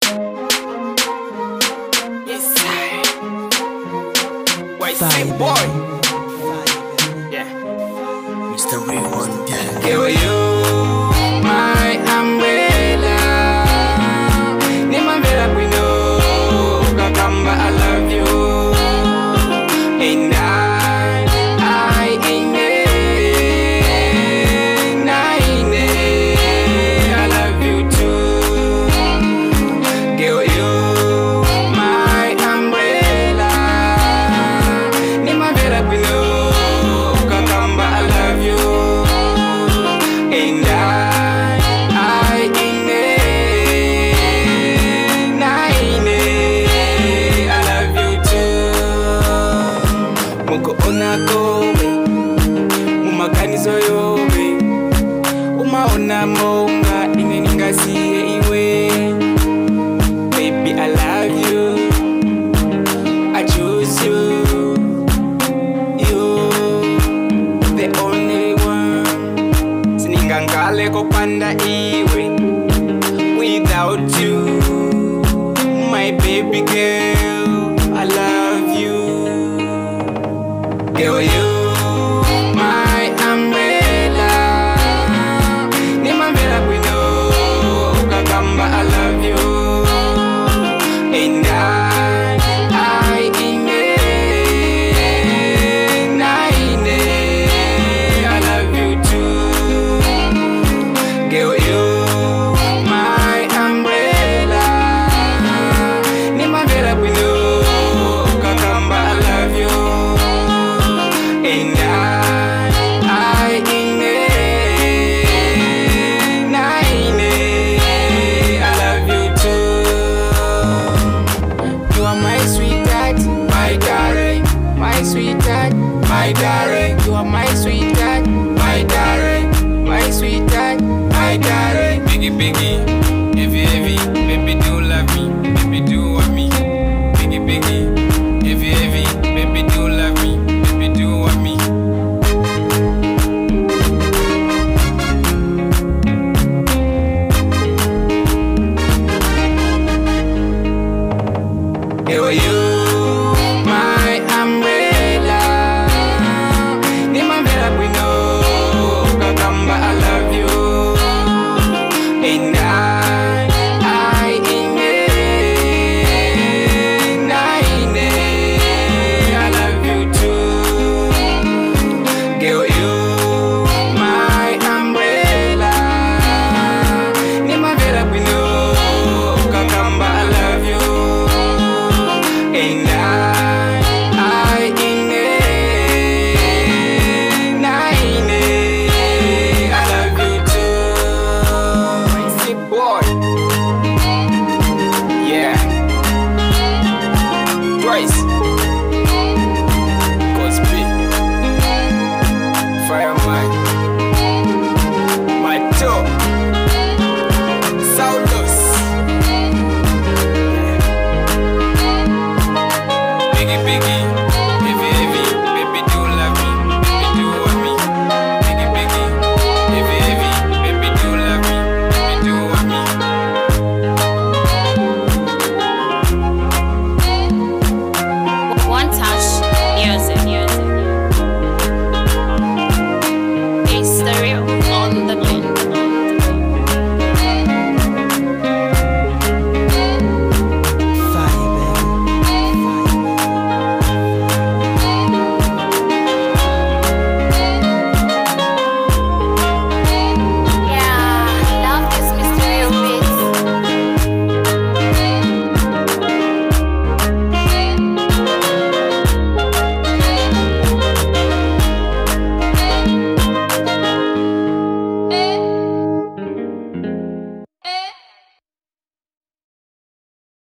White boy. Yeah. Mr. Real One, yeah. Here are you, my umbrella. Nimambela kwino, kakamba I love you. And I love you too. Here are you, my umbrella. Nimambela kwino, kakamba I love you. And I love you too. Muko onakowe, umakanizo yowe, umaona monga ineningasiye iwe. Baby, I love you, I choose you, you, the only one. Siningangale kopanda iwe, without you, my baby girl, I love you. Girl, you, my umbrella. Nimambela kwino, kakamba I love you. And I love you too. Girl, you, my umbrella. Nimambela kwino, kakamba I love you. And I love you too. You are my sweetheart, my darling, my sweetheart, my darling. You are my sweetheart, my darling, my sweetheart, my darling. Biggie, biggie, heavy, heavy, baby do love me, baby do want me. Biggie, biggie, heavy, heavy, baby do love me, baby do want me. Here